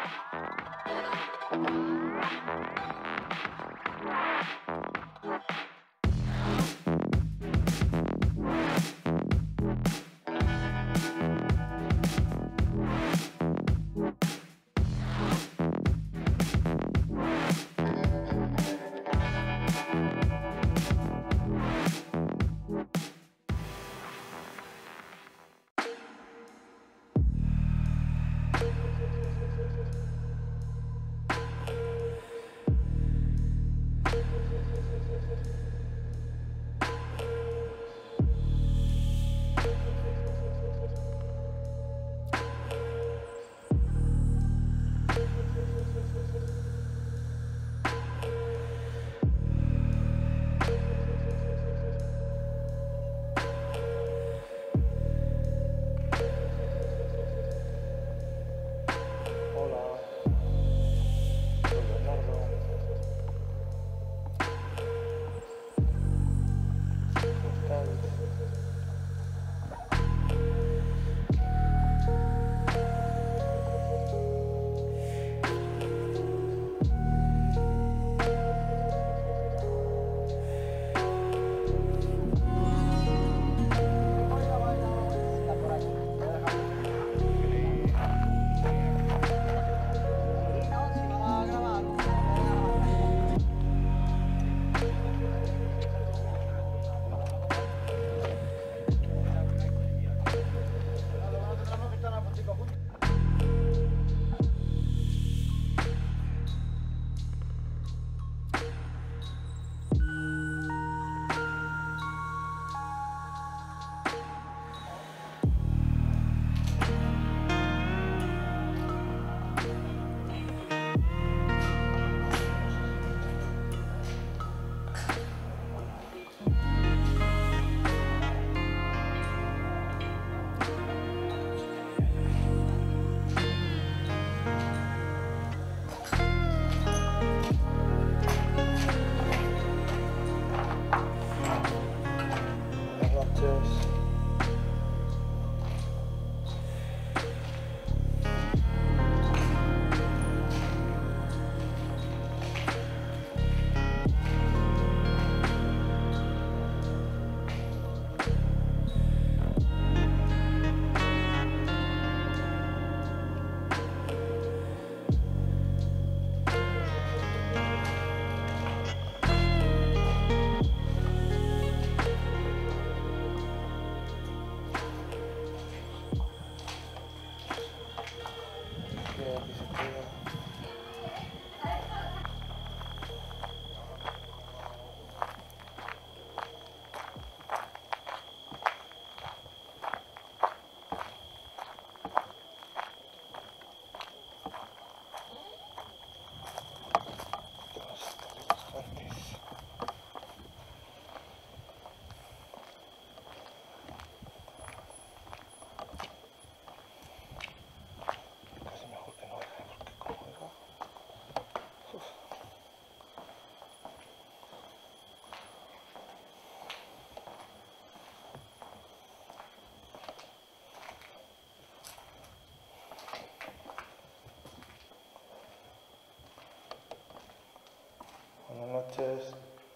noches.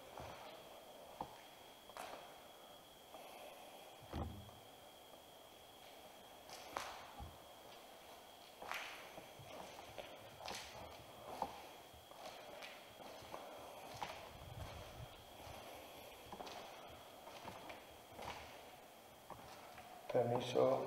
Permiso.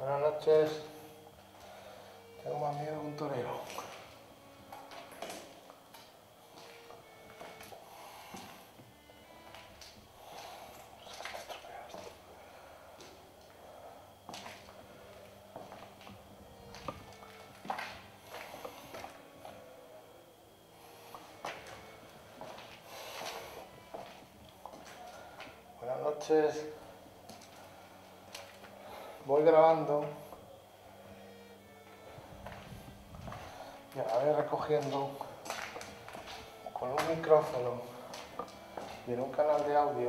Buenas noches. Tengo más miedo que un torero. Buenas noches. Voy grabando y a la vez recogiendo con un micrófono y en un canal de audio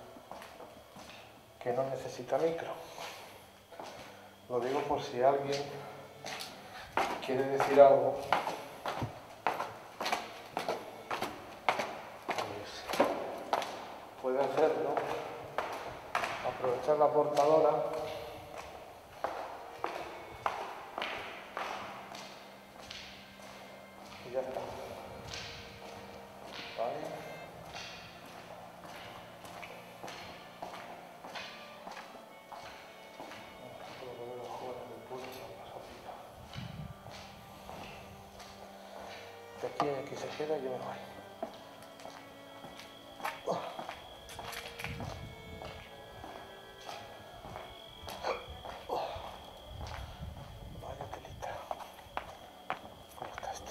que no necesita micro. Lo digo por si alguien quiere decir algo, pues puede hacerlo, aprovechar la portadora y ya está. ¿Vale? De aquí a que se queda yo me voy. Vaya telita. ¿Cómo está esto?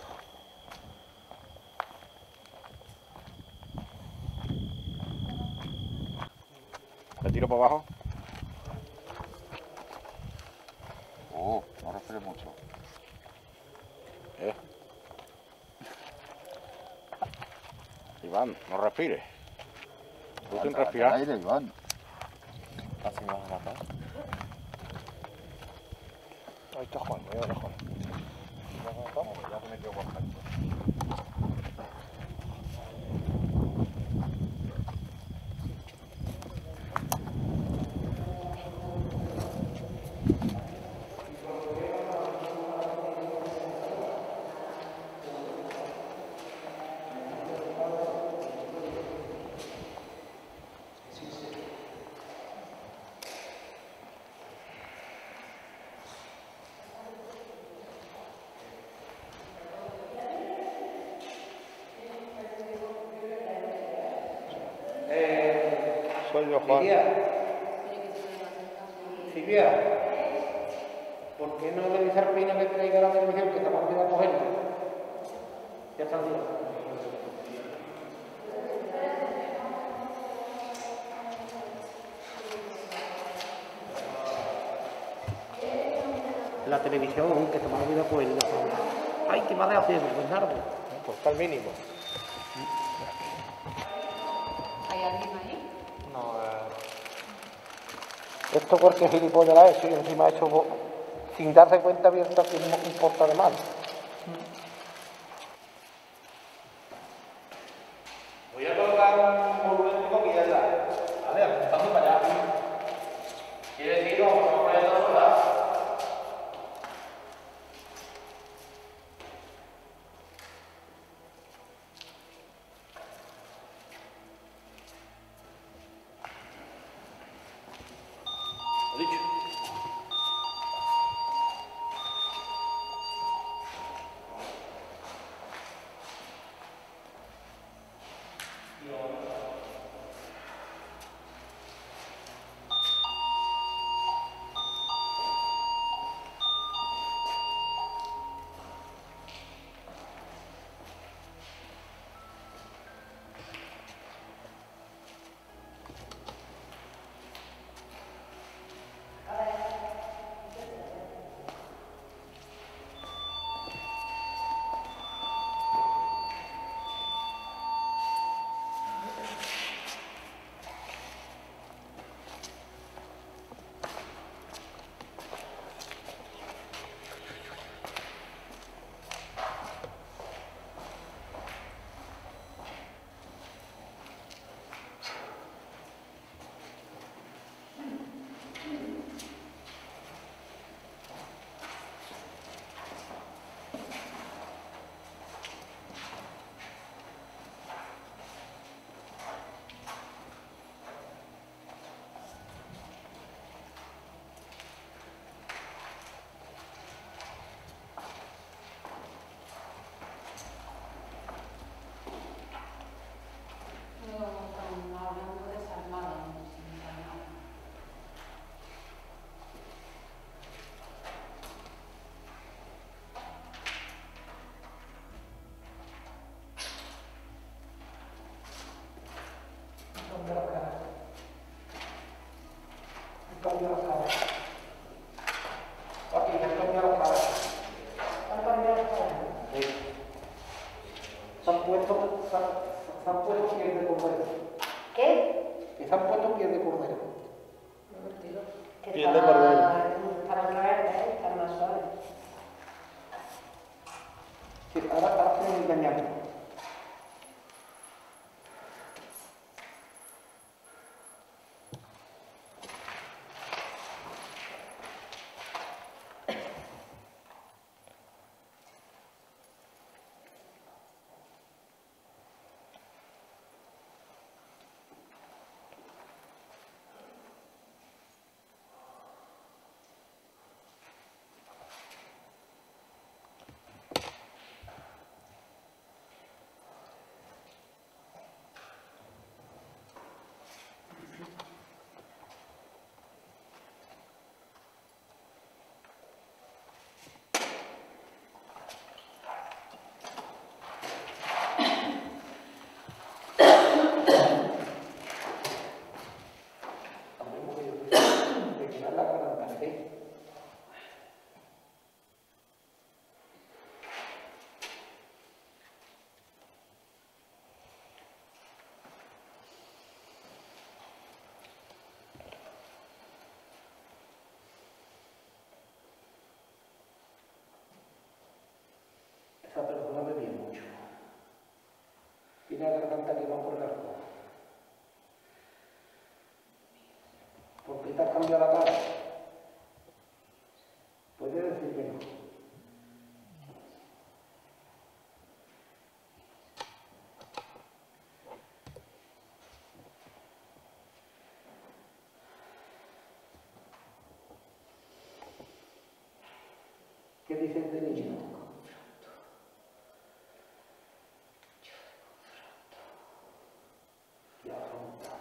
¿Le tiro para abajo? No respire mucho. Iván, no respires. Tú sin respirar. Aire, Iván. Casi me vas a matar. Ahí está Juan, ahí está Juan. Ya te metió contacto. Soy yo, Juan. Silvia, ¿por qué no le dice al Pina que traiga la televisión que estamos a cogerla? Ya está bien. La televisión que estamos a cogerla. Ay, ¿qué va a hacer? Pues nada. Pues está al mínimo. ¿Hay alguien ahí? No, Esto porque gilipollas la ha hecho y encima ha hecho sin darse cuenta abierta que no importa de mal. voy a colocar un volumen de comida, ¿vale? Apuntando para allá. ¿Quiere decir vamos a poner todo sola? Lo dicho. cambiado las caras. Papi, te han cambiado las caras. ¿Han cambiado las caras? Sí. Se han puesto pies de cordero. ¿Qué? Que se han puesto pies de cordero. Que Piel de cordero. Para traerte, están más suaves. Sí, ahora tienen que engañarme. Esa persona bebía mucho. Tiene la garganta que va por el arco. ¿Por qué te has cambiado la cara? ¿Puede decir que no? ¿Qué dices de niño? ¿Qué afrontas?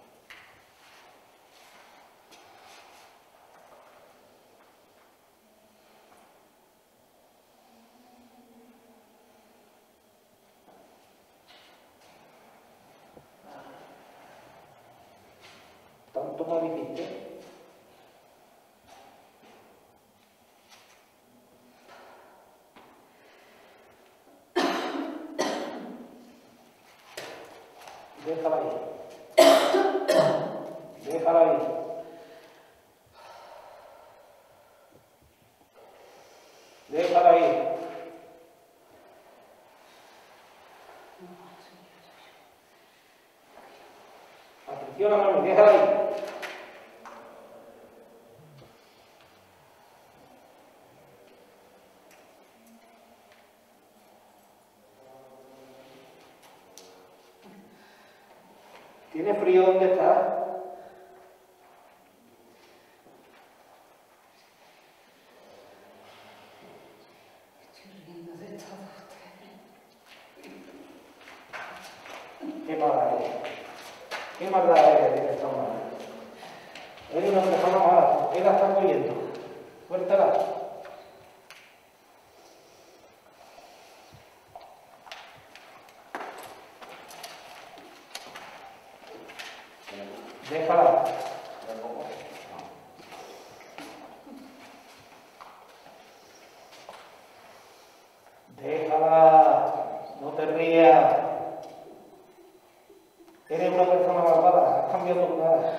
¿Tanto mal hiciste? Déjala ahí. Déjala ahí. Déjala ahí. Atención a mami, déjala ahí. ¿Tiene frío donde está? Estoy riendo de todo. Qué mala eres. Qué maldad eres de esta manera. Eres una persona mala. ¿Qué la estás oyendo? Suéltala. Déjala. Déjala. No te rías. Eres una persona malvada. Has cambiado tu cara.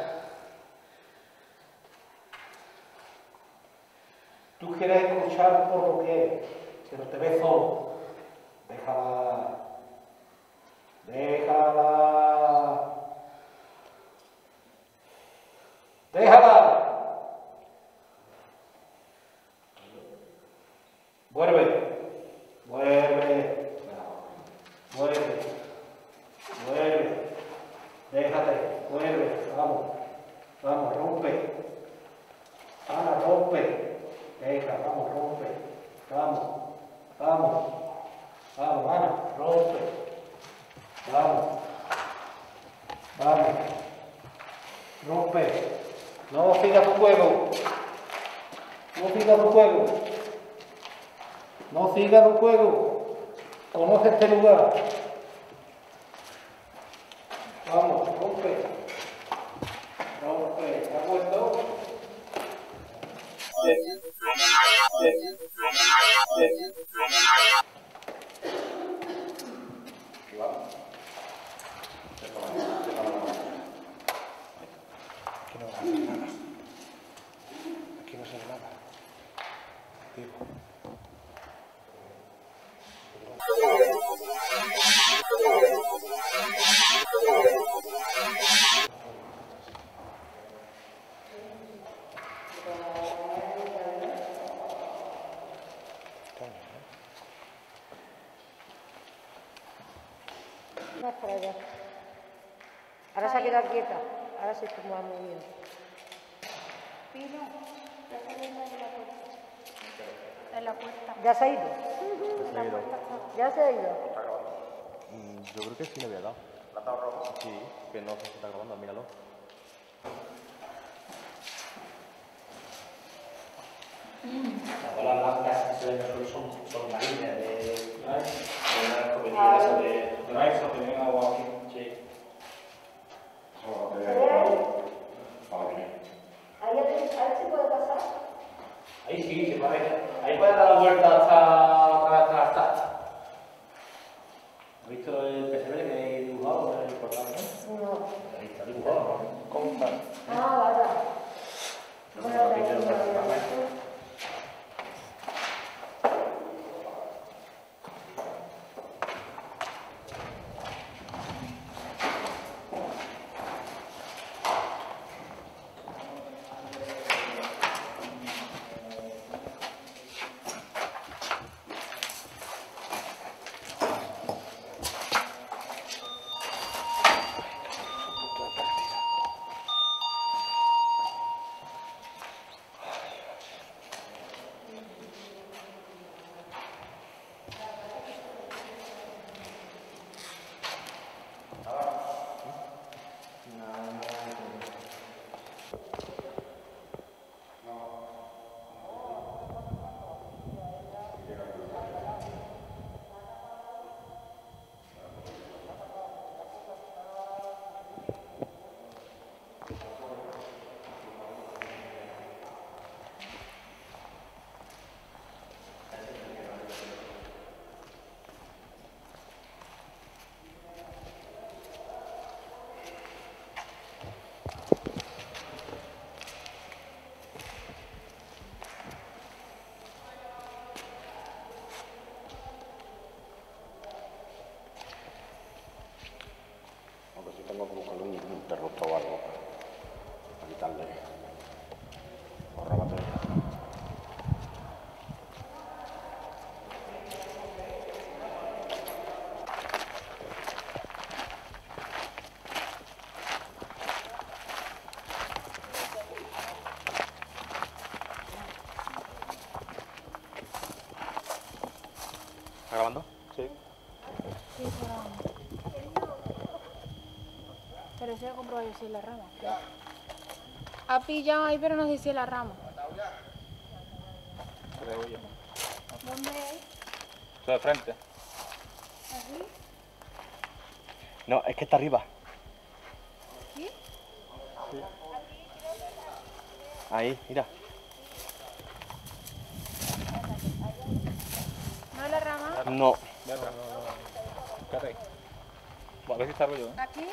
Tú quieres escuchar por lo que es, pero te ves solo. Déjala. Déjala. ¡Déjala! Vuelve. Vuelve. Vuelve. Vuelve. Déjate. Vuelve. Vamos. Vamos, rompe. Ana, rompe. Deja, vamos, rompe. Vamos. Vamos. Vamos, Ana, rompe. Vamos. Vamos. Rompe. No sigas tu juego. No sigas tu juego. No sigas tu juego. Conoce este lugar. Vamos, rompe. Rompe. ¿Te has vuelto? Aquí no va a hacer nada. Aquí no se ve nada. Digo. Más para allá. Ahora se ha quedado quieta. Ahora se está moviendo. Pino, ya está viendo en la puerta. En la puerta. ¿Ya se ha ido? ¿Se ha ido? ¿Ya se ha ido? Yo creo que sí le había dado. ¿Le has dado rojo? Sí, que no sé si está grabando, míralo. Todas las lámparas que se ven en el suelo son marines de una comida de Drive, que tienen agua aquí. Sí. ¿Ahí se puede pasar? Ahí sí, se puede. Ahí puedes dar la vuelta hasta. ¿Has visto el pesebre que hay dibujado en el portal? No. Ahí está dibujado. ¿Cómo está? Ah, vaya. No, aquí te lo presentamos. Aunque sí tengo que buscarle un interruptor o algo para quitarle ahorrar batería. ¿Está grabando? Sí. Sí, pero eso lo compruebo yo si es la rama. Ha pillado ahí, pero no sé si es la rama. Creo yo. ¿Dónde es? Esto de frente. ¿Aquí? No, es que está arriba. ¿Sí? Ahí, mira. ¿No es la rama? No. Quédate ahí. Bueno, a ver si salgo yo, ¿eh? ¿Aquí?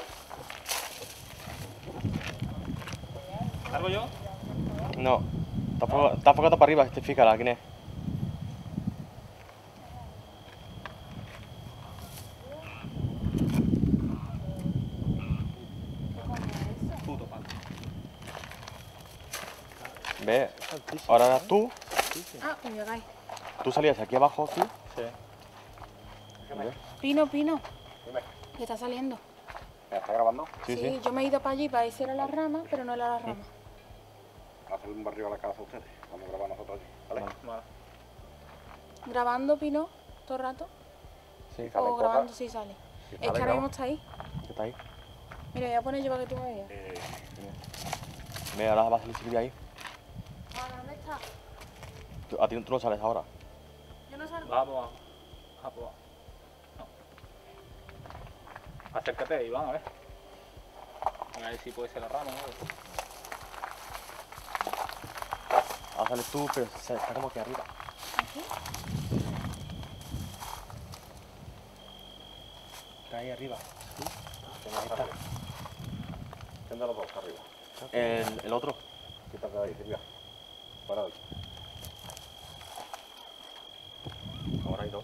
¿Salgo yo? No. Está enfocado para arriba, este fíjala, ¿quién es? Puto pan. ¿Ves? Ahora tú Ah, me voy a caer. salías aquí abajo, tú. Sí. Pino, Pino. Dime. Que está saliendo. ¿Está grabando? Sí, sí. Yo me he ido para allí para decir era la rama, pero no era la rama. Hacer un barrio a la casa ustedes. Vamos a grabar nosotros allí. ¿Vale? Vale. Grabando, Pino, todo el rato. Sí, O grabando si sale. Si Es sale, que ahora graba. mismo está ahí. Está ahí. Mira, voy a poner yo para que tú me veas. Mira, ahora va a salir Silvia ahí. ¿Dónde está? A ti tú no sales ahora. Yo no salgo. Vamos a probar. No. Acércate, Iván, a ver. A ver si puede ser la rama, ¿no? Haz sales tú, pero está como aquí arriba. ¿Aquí? Está ahí arriba. ¿Sí? Ahí está. ¿Quién de los dos está arriba? El otro. Quítate de ahí, Silvia. Para ahí. Ahora hay dos.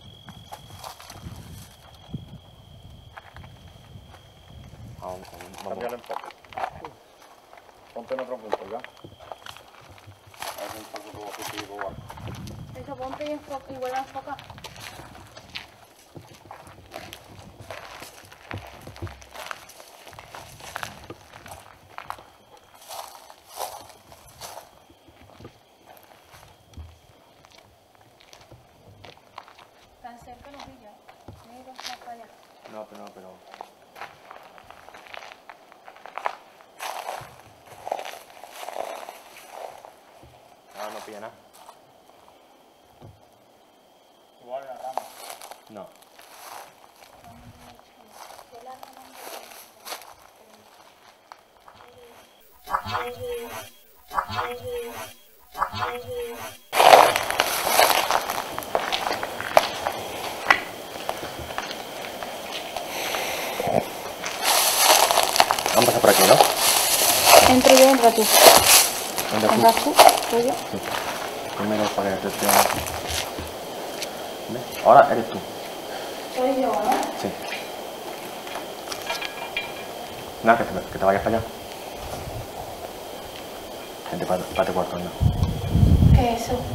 Vamos. Cambia el enfoque. Ponte en otro punto, ¿ya? Haz un paso como positivo o algo. Eso, ponte y vuelve a enfocar. Tan cerca no pilla. Tiene que estar para allá. No, pero... No pilla nada. Igual la rama. No. Vamos a pasar por aquí, ¿no? Entro yo, entra tú. Entra tú. ¿Entras tú? ¿Soy yo? Sí. Primero para que te... ¿Ves? Ahora eres tú. Soy yo, ¿no? Sí. Nada, que te vayas para allá. Gente, para tu cuarto, no. ¿Qué es eso?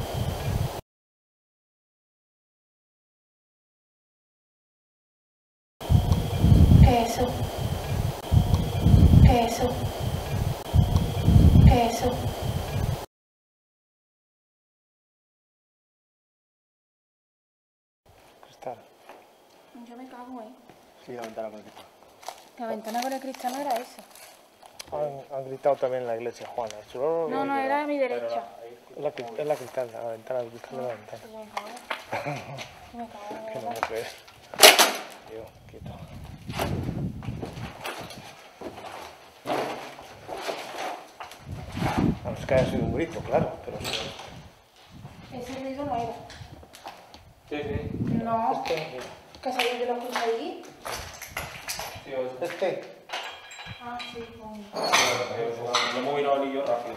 ¿Qué es eso? ¿Qué es eso? ¿Qué es eso? Cristal. Yo me cago ahí. Sí, la ventana con el cristal. La ventana con el cristal no era esa. Han gritado también en la iglesia, Juana. No, era a mi derecha. Es la cristal, la ventana, el cristal de la ventana. Me cago en Que no me crees. Tío, quieto. A no ser que haya sido un grito, claro, pero... Ese ruido no era. Sí, sí. No, Este, que sabía que lo puse allí. Sí, o sea, este. Ah, sí, con... lo hemos mirado al yo rápido.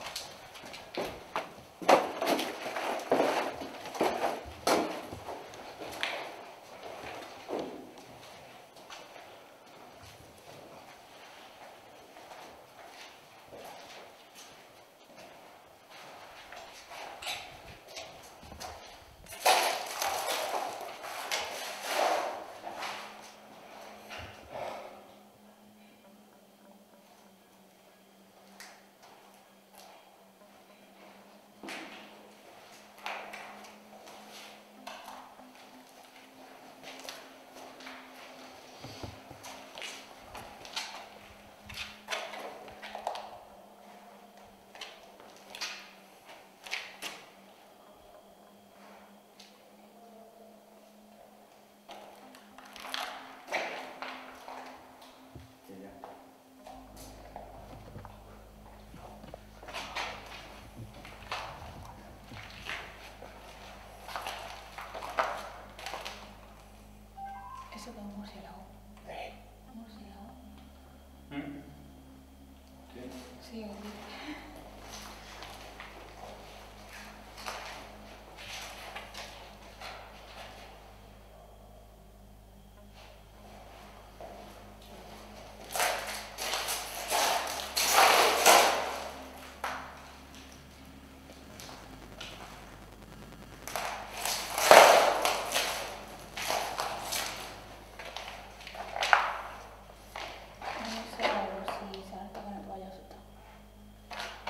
Eso que es un murciélago. ¿Un murciélago? Sí, un grito. Un murciélago, si salta que me vaya a asustar.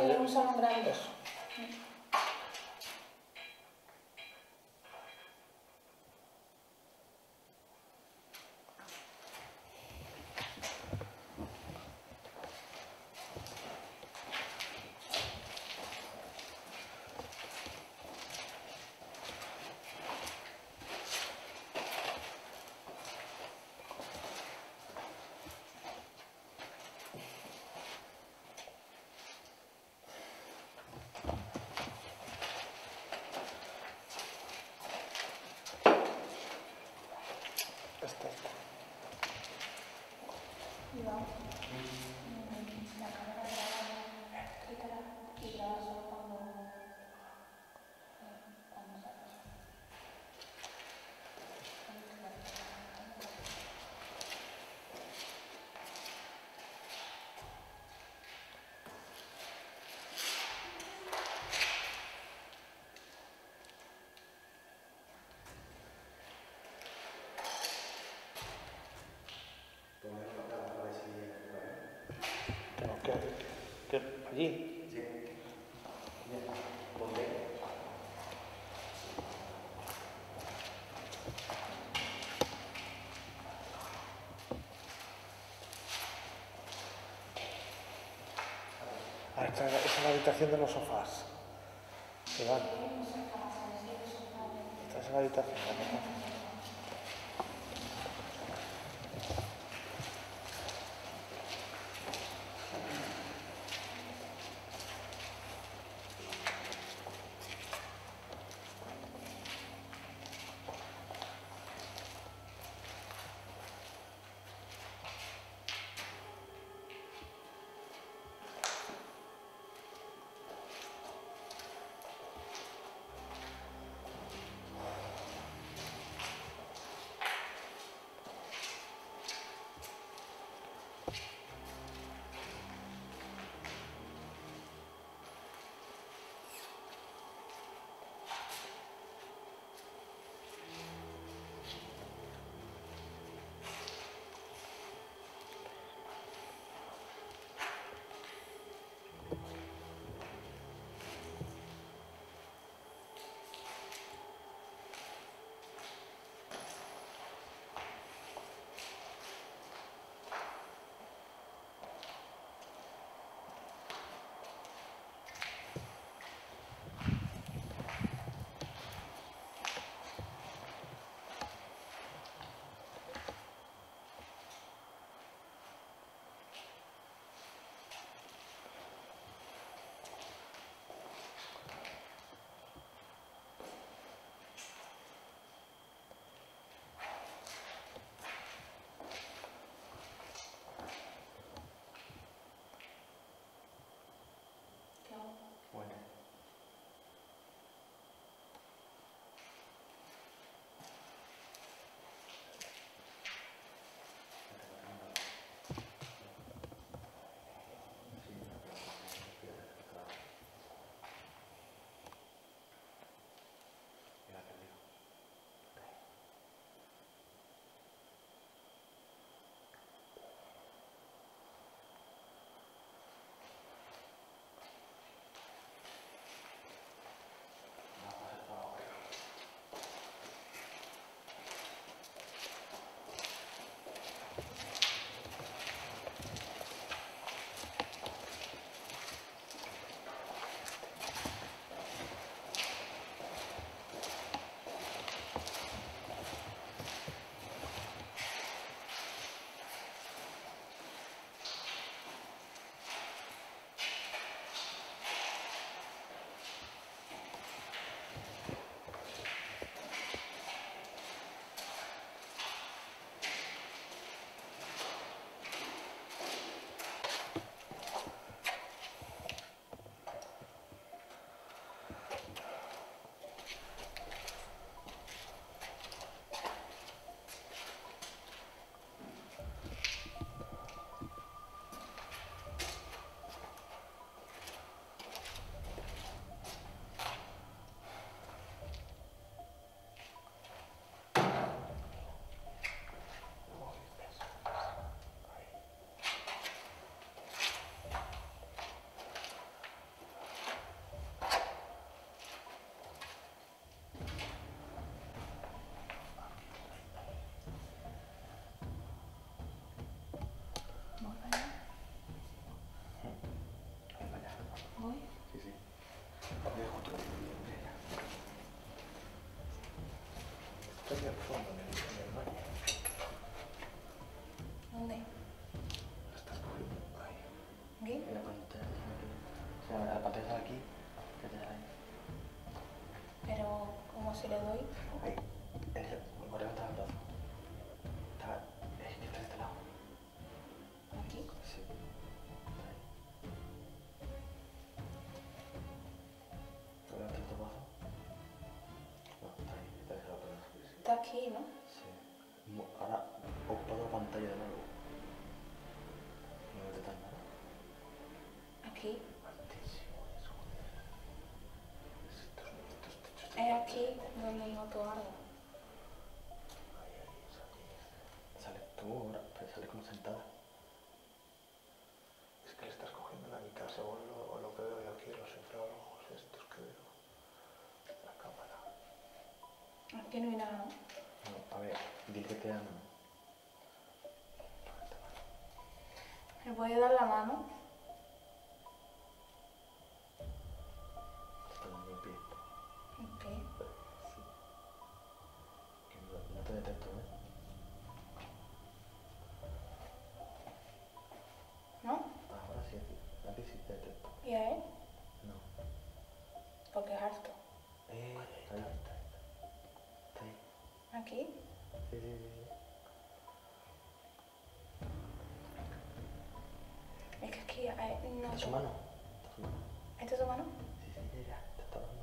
Hay un salón grande. Eso. Allí. Sí. Bien. ¿Dónde? Esta es la habitación de los sofás. Iván. Esta es la habitación. Estoy al fondo en el baño. ¿Dónde? La estás cogiendo ahí. ¿Aquí? En la pantalla. O sea, la pantalla está aquí. ¿Qué te da ahí? Pero, ¿cómo se le doy? Ahí. El Mario está al lado. Está. Es que está de este lado. ¿Aquí? Sí. Ahí. ¿Te levantas el tomazo? No, está ahí. Está de ese lado. Está aquí, ¿no? Sí. Ahora ocupa la pantalla de nuevo. No me metas nada. Aquí. Altísimo eso. Estos techos. Es aquí donde noto algo. Ahí, salís. Sales tú ahora, pero sales como sentada. Es que le estás cogiendo la mitad según lo que veo yo aquí, los infrarrojos estos que veo. La cámara. Aquí no hay nada. No, a ver, dile que te amo. ¿Me puede dar la mano? Te está dando el pie. Ok. Sí. Que no te detecto, ¿eh? ¿No? Ahora sí, a ti sí te detecto. ¿Y a él? No. Porque es alto. Está ahí. Está ahí. ¿Aquí? Sí, sí, sí. Es que aquí no. ¿Está su mano? ¿Está su mano? ¿Esta es tu mano? Sí, sí, ya, te está dando.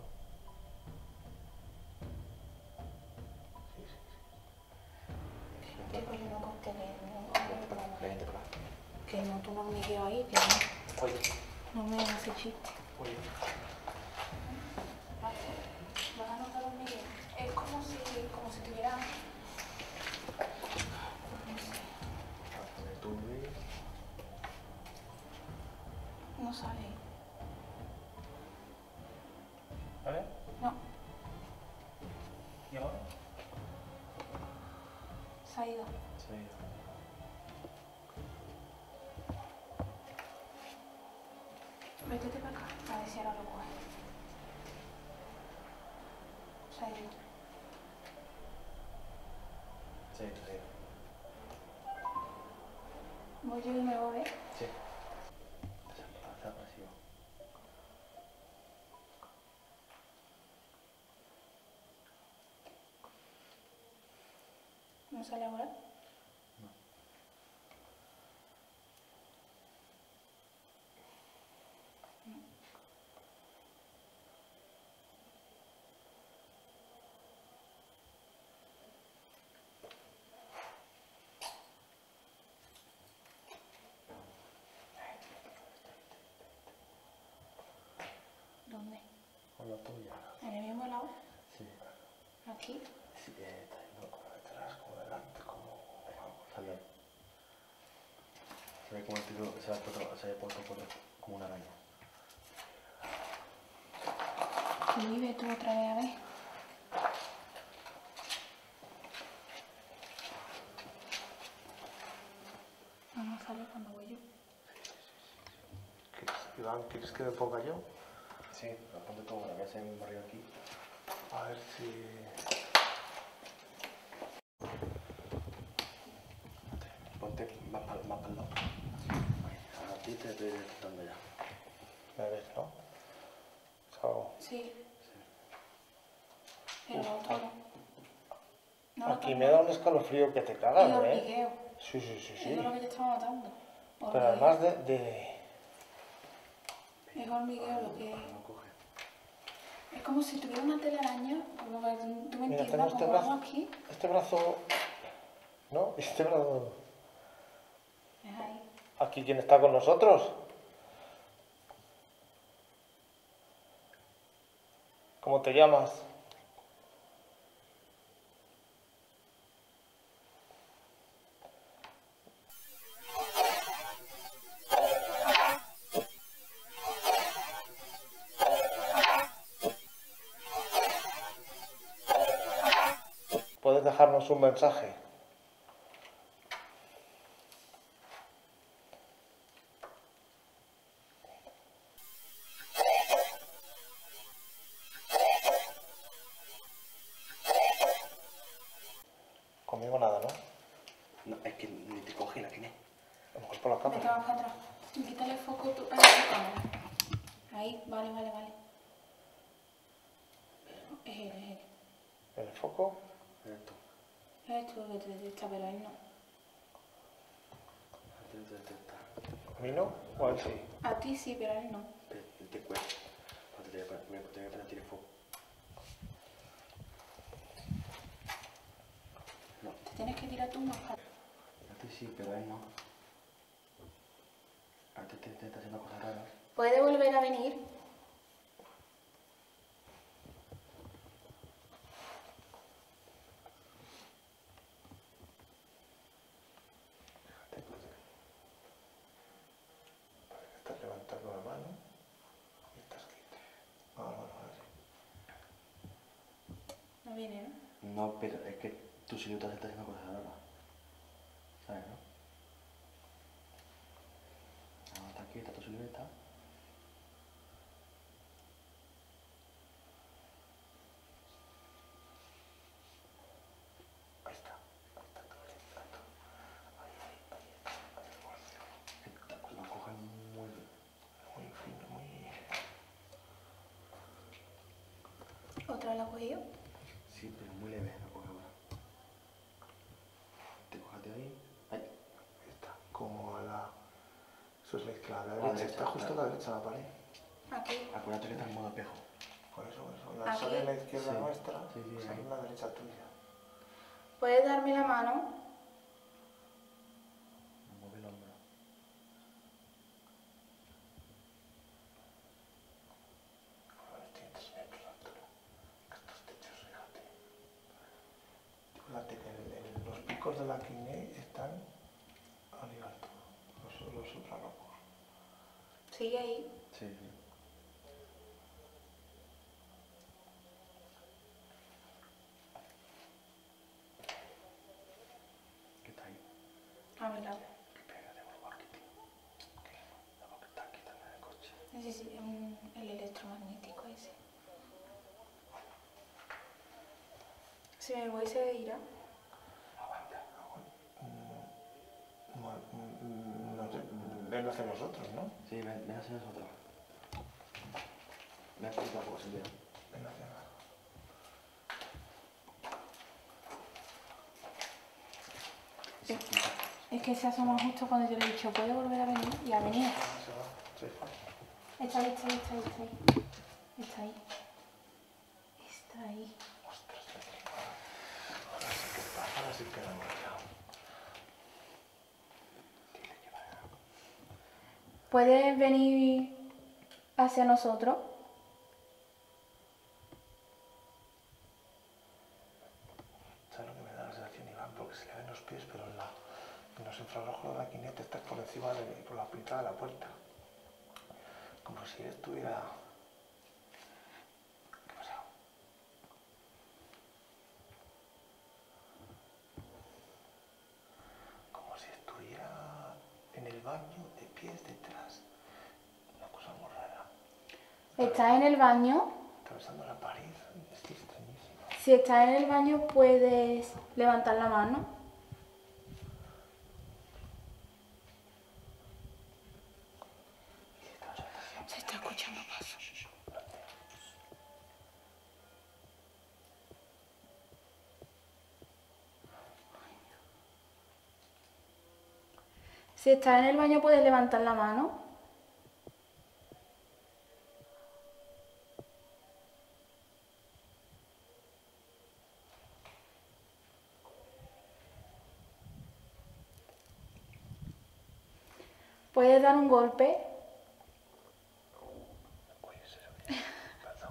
Sí, sí, sí. ¿Qué coño no conté Vente para acá, vente para acá. Que no, tú no me quedo ahí, que no. Oye, No me hagas ese chiste. oye. ¿Vas a notar un Miguel? Es como si tuviera. No sé. Pásame tu vídeo. No sale. ¿Vale? No, ¿Y ahora? se ha ido. Se ha ido. Métete para acá, a ver si ahora lo coge. Se ha ido. Se ha ido, se ha ido. Voy yo y me voy, ¿eh? Sí. Desaparecido. ¿No sale ahora? No. ¿Dónde? Con la tuya. ¿En el mismo lado? Sí. ¿Aquí? Sí, está yendo Detrás, como delante, como... sale. Se ve como el tío se ha puesto como una araña. Y vive tú otra vez, a ver. No sale cuando voy yo. Iván, ¿quieres que me ponga yo? Sí, pero ponte tú ahora, voy a hacer un barrio aquí. A ver si... Ponte más para el lado. Ahí, a ti te estoy detectando ya. ¿Me ves, no? Salgo. Sí. Pero lo otro no. No, Aquí me da un escalofrío que te cagas, Y ¿eh? hormigueo. Sí, sí, sí, Es sí. lo que te estaba matando. Pero además de... Es hormigueo lo que... No coge. Es como si tuviera una telaraña, como que tú me Mira, entiendes, tengo este como brazo, algo aquí. este brazo, ¿no? Este brazo, Es ahí. aquí, ¿quién está con nosotros? ¿Cómo te llamas? ¿Puedes dejarnos un mensaje? Conmigo nada, ¿no? No, es que ni te coge la Kinect. A lo mejor por la Vete cámara. más para atrás. Quítale el foco tú en tu cámara. Ahí, vale. Es él. ¿El foco? Eres tú. Es tú el que te detecta, pero él no. ¿A mí no? ¿O a él sí? A ti sí, pero a él no. Te cuesta. Te voy a poner tiro fuego. No. Te tienes que tirar tú más para atrás. A ti sí, pero a él no. A ti te está haciendo cosas raras. ¿Puede volver a venir? Estás levantando la mano y estás quieto. Bueno, así. No viene, ¿no? No, pero es que tu silueta se está haciendo cosas raras. ¿Sabes, no? Ahora está quieta tu silueta. Ahí está. Lo coge muy Muy fino, muy... ¿Otra vez la ha cogido? Sí, pero muy leve, lo coge ahora. Te cójate ahí. Ahí. Ahí está. Como a la... Eso es la izquierda. La A la derecha. derecha, Está justo a la derecha la pared. Aquí. Acuérdate que está en modo espejo. Por eso. La Aquí. sale a la izquierda Sí. nuestra, Sí, sale ahí. a la derecha tuya. ¿Puedes darme la mano? Mueve el hombro. Estoy en 3 metros de altura. Estos techos, fíjate. Fíjate que los picos de la Kinect están a nivel todo. Los suprarrojos. Sigue ahí. Sí. ¿Qué está ahí? A mi lado. Pégate por lo aquí, tío. ¿Qué? La boca está aquí también en el coche. Sí, el electromagnético ese. Si me voy se irá. No sé, ven hacia nosotros, ¿no? Sí, ven hacia nosotros. Ven hacia nosotros, Silvia. Ven hacia nosotros. Es que se asoma justo cuando yo le he dicho, ¿puede volver a venir? Y ha venido. Se va. Sí. Está ahí. Está ahí. Ostras, ahora sí que la hemos liado. ¿Puedes venir hacia nosotros? ¿Sabes lo que me da la sensación, Iván? Porque se le ven los pies, pero en los infrarrojos de la Kinect estás por encima por la pintada de la puerta. Como si estuviera... ¿Qué ha pasado? Como si estuviera en el baño de pies detrás. Una cosa muy rara. ¿Estás en el baño? Atravesando la pared. Es extrañísimo. Si estás en el baño, puedes levantar la mano. Se está escuchando pasos. Si estás en el baño, puedes levantar la mano. Puedes dar un golpe. Uy, ese sonido. Perdón.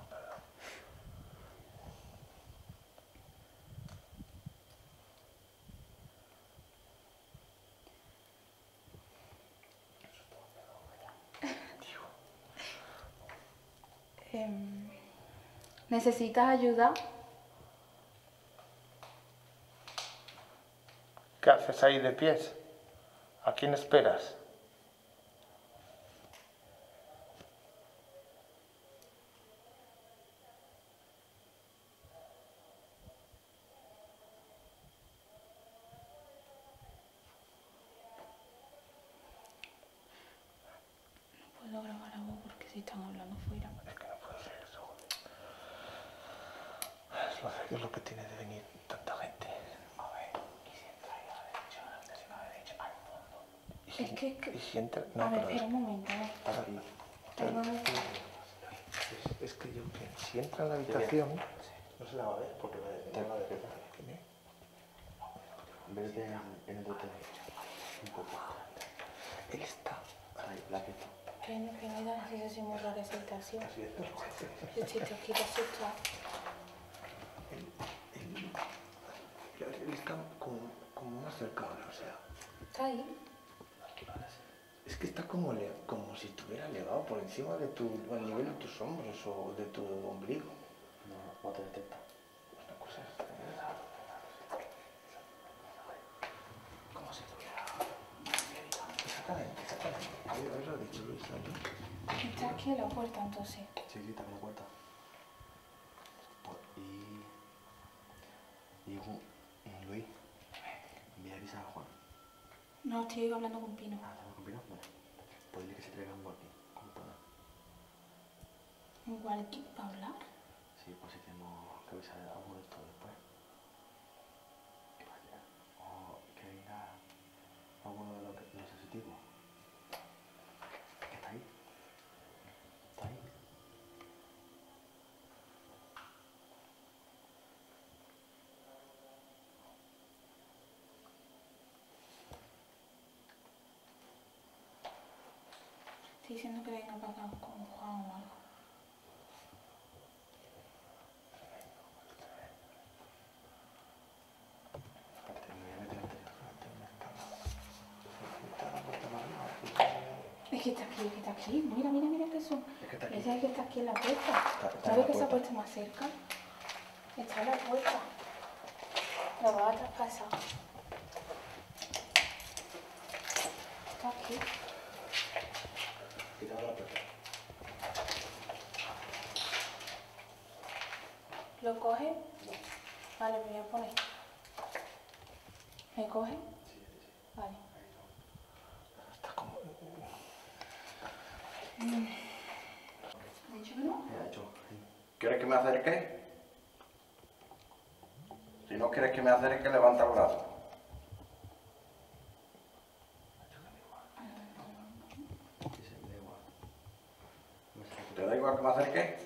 ¿Necesitas ayuda? ¿Qué haces ahí de pies? ¿A quién esperas? es lo que tiene de venir tanta gente? A ver, ¿y si entra ahí a la derecha, a la derecha, al fondo? ¿Y si entra? No, a ver, pero espera un momento. Perdona. Es que yo pienso, si entra en la habitación, no se la va a ver porque no va a ver quién es. Vete en el bote un poco. Él está. Ahí, la que está. Que no hay nada, si se mueve la excitación. Así es. Si te quita asusta. Él está como más cercano, o sea. ¿Está ahí? Es que está como si estuviera elevado por encima de al nivel de tus hombros o de tu ombligo. No te detecta. Una cosa es... Como si estuviera... Exactamente. Ahí lo ha dicho Luis, ¿no? Está aquí en la puerta, entonces. Sí, está en la puerta. Luis, ¿me avisas a Juan? No, estoy hablando con Pino. ¿Estamos con Pino? Vale. Pues dile que se traiga un walkie, como pueda. ¿Un walkie para hablar? Sí, pues si tenemos que avisar a uno de estos después. Que vaya. O que venga alguno de los sensitivos. ¿Está ahí? ¿Está ahí? Estoy diciendo que venga para acá con Juan o algo. Es que está aquí. Mira que son. Es que está aquí. Ese es el que está aquí en la puerta. Está ¿Sabes en la que se ha puerta. puesto más cerca? Está en la puerta. Lo va a traspasar. Está aquí. Quita la puerta. ¿Lo coge? Vale, me voy a poner. ¿Me coge? Sí. Vale. Está como... ¿Ha dicho que no? Me ha hecho. ¿Quieres que me acerque? Si no quieres que me acerque, levanta el brazo. ¿Te da igual que me acerque?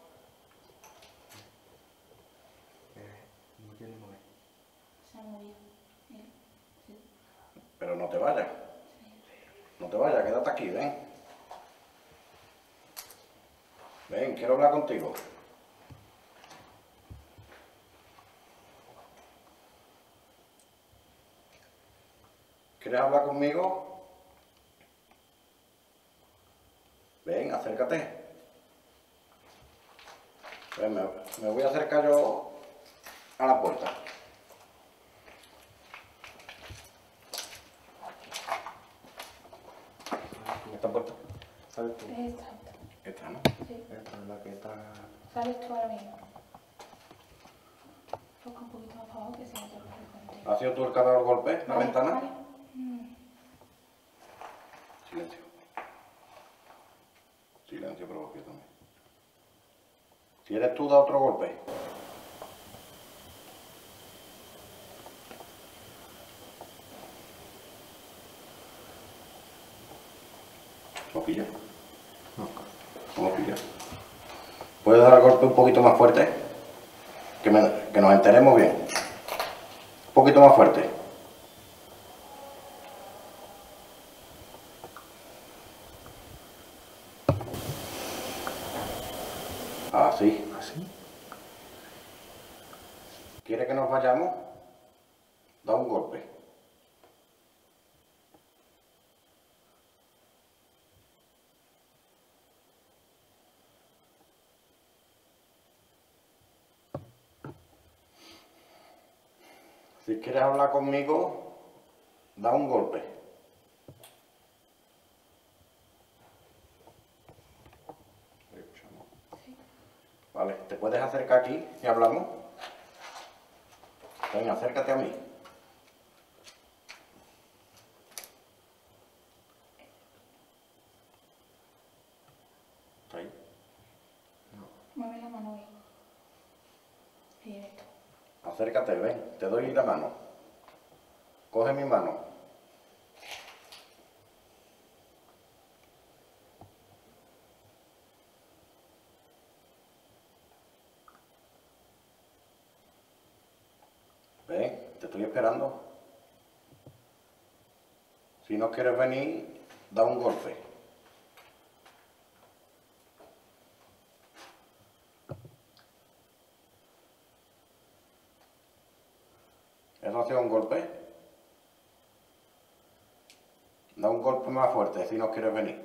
No quiere mover. Se ha movido. Mira. Sí. Pero no te vayas. No te vayas, quédate aquí, ven. Ven, quiero hablar contigo. ¿Quieres hablar conmigo? Ven, acércate. Ven, me voy a acercar yo a la puerta. ¿Esta puerta? ¿Sabes tú? Esta. Esta, ¿no? Sí. Esta es la que está... Sales tú ahora mismo. Toca un poquito más para abajo que se me toca el contigo. ¿Has sido tú el que ha dado el golpe? ¿La ventana? Vale. Silencio. Silencio, provoque también. Si eres tú, da otro golpe. ¿Lo pilla? No lo pilla. ¿Puedes dar el golpe un poquito más fuerte? Que nos enteremos bien. Un poquito más fuerte. Así. ¿Así? ¿Quiere que nos vayamos? Da un golpe. Si quieres hablar conmigo, da un golpe. Vale, ¿te puedes acercar aquí y hablamos? Venga, acércate a mí. ¿Está ahí? Mueve la mano ahí. Y esto. Acércate, ven, te doy la mano. Coge mi mano. Ven, te estoy esperando. Si no quieres venir, da un golpe. ¿Eso ha sido un golpe? Da un golpe más fuerte si no quieres venir.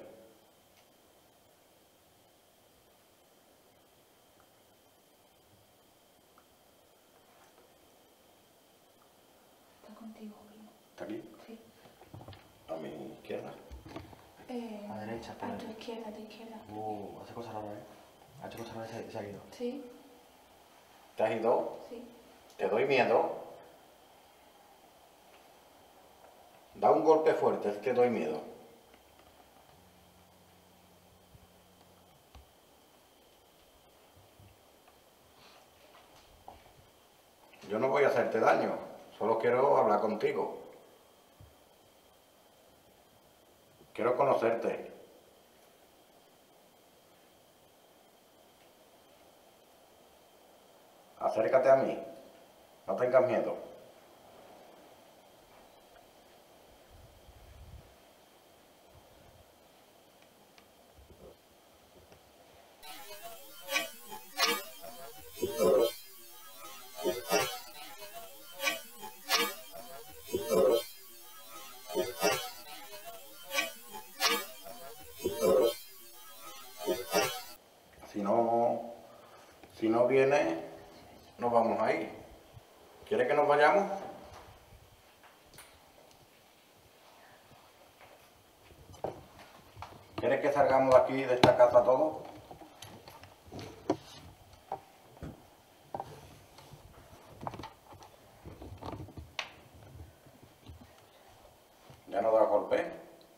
Está contigo, primo. ¿Está aquí? Sí. A mi izquierda. A derecha, por A ahí. tu izquierda, a tu izquierda. Hace cosas raras, ¿eh? Ha hecho cosas raras y se ha ido. Sí, ¿Te has ido? sí. ¿Te doy miedo? Da un golpe fuerte, es que doy miedo. Yo no voy a hacerte daño, solo quiero hablar contigo. Quiero conocerte. Acércate a mí, no tengas miedo. Si no viene, nos vamos a ir. ¿Quiere que nos vayamos? ¿Quieres que salgamos de aquí, de esta casa todos? ¿Ya no da golpe?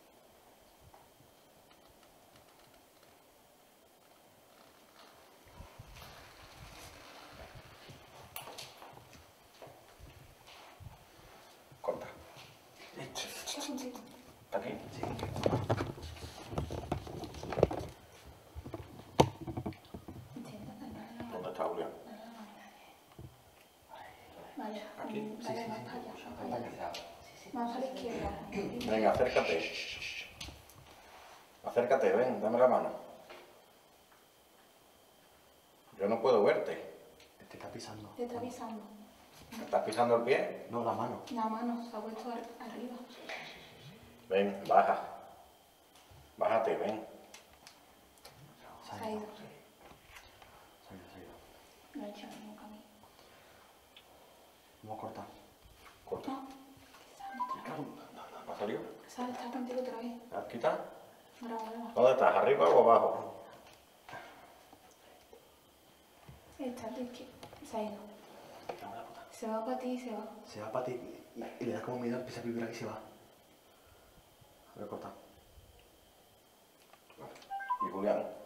Corta. ¿Está aquí? Sí. ¿Dónde está Julián? Vale. Aquí. Sí, Vale, sí, más sí. para allá. Está cansado. Más a la izquierda. Venga, acércate. Acércate, ven, dame la mano. Yo no puedo verte. Te está pisando. Te está avisando. ¿Me estás pisando el pie? No, la mano. La mano se ha puesto arriba. Ven, baja. Bájate, ven. Se ha ido. Se ha ido. No ha hecho ningún camino. Vamos a cortar. Corta. No. ¿Ha salido? Sale, está contigo otra vez. ¿Aquí está? Ahora, ahora. ¿Dónde estás? ¿Arriba o abajo? Está a tu izquierda. Se ha ido. Dame la puta. Se va para ti y se va. Se va para ti y le da como miedo, empieza a vibrar y se va. Voy a cortar. ¿Y Julián?